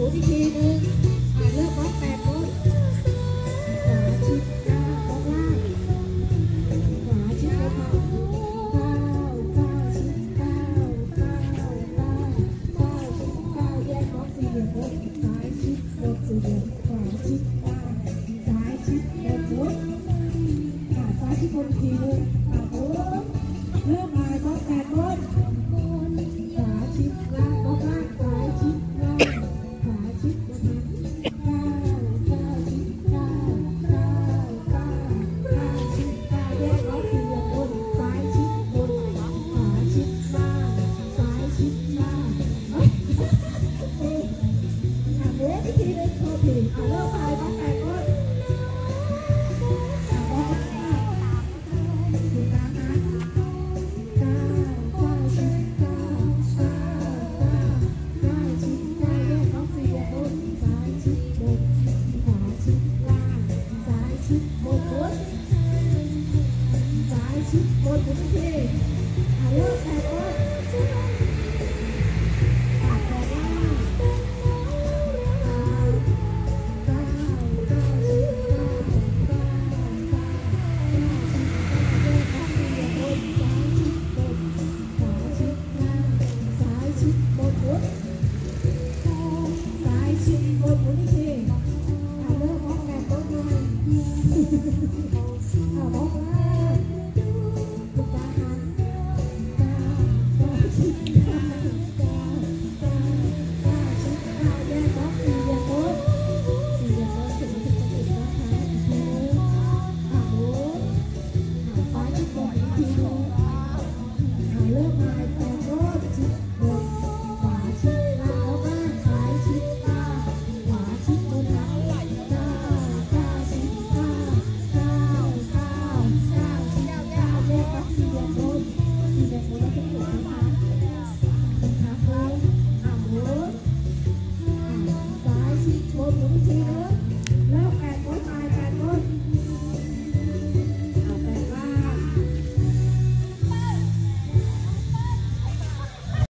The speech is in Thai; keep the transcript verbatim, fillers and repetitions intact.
สูอีกทีนึงอ่าเริ่มพร้อมแปดคนขวาชิดหน้าออกล่างขวาชิดเข้าก้าวก้าวชิดก้าวก้าวก้าวก้าวชิดก้าวแยกบล็อกสี่เหลี่ยมบนซ้ายชิดบนสี่เหลี่ยมขวาชิดก้าวซ้ายชิดบนบนอ่าซ้ายชิดบนอีกทีนึงอ่าโอ้เริ่มมาพร้อมแปดคนขวาชิดล่างออกล่างซ้ายชิดล่างขวาชิดบนก้าวก้าวชิดก้าวก้าวก้าวก้าวชิดก้าวแยกบล็อกสี่เหลี่ยมบนซ้ายชิดบนขวาชิดล่างซ้ายชิดล่างเอ้ยอ่ะเบรกอีกทีนึงโทษทีอ่ะเริ่มใหม่